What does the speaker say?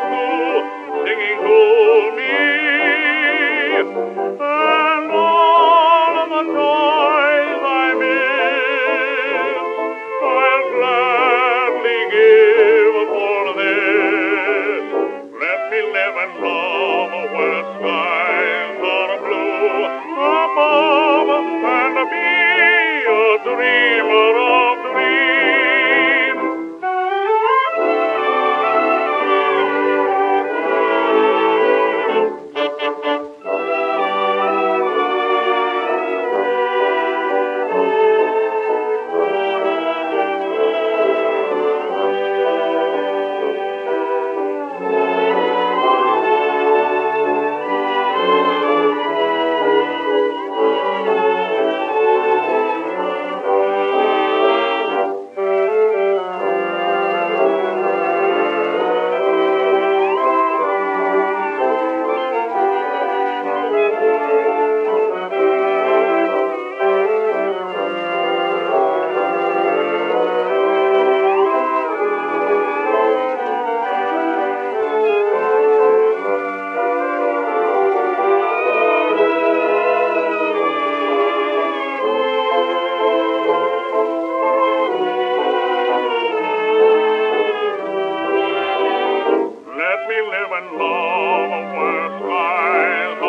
blue, singing to me. And all of the joys I miss, I'll gladly give for this. Let me live and love where skies are blue above, and be a dreamer of dreams. Let me live and love where skies